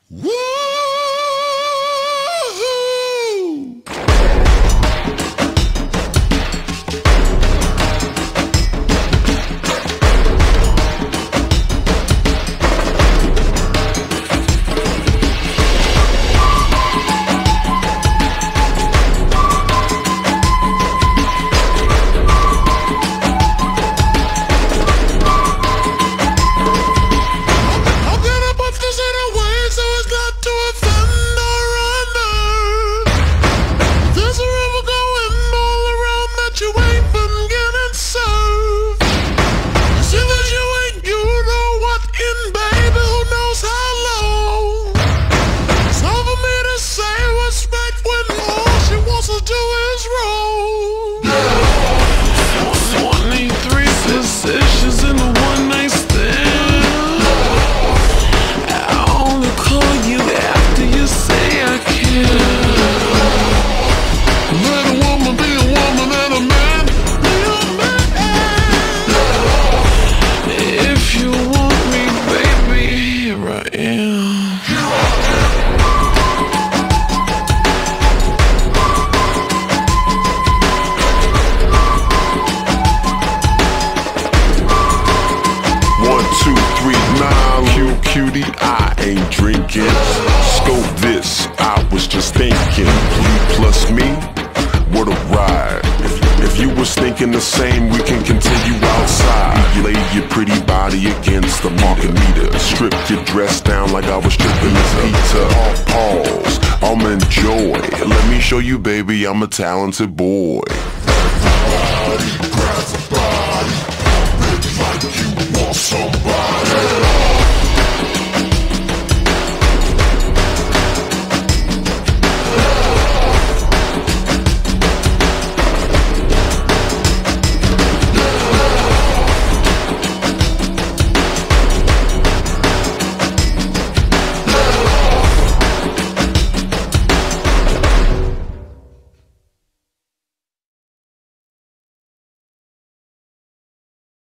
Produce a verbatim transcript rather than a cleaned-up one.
Woo! Cutie, I ain't drinking. Scope this, I was just thinking. You plus me, what a ride. If, if you was thinking the same, we can continue outside. You lay your pretty body against the market meter. Strip your dress down like I was stripping this pizza. Pause, I'm enjoy. Let me show you, baby, I'm a talented boy. Body, grab a body, like you want somebody.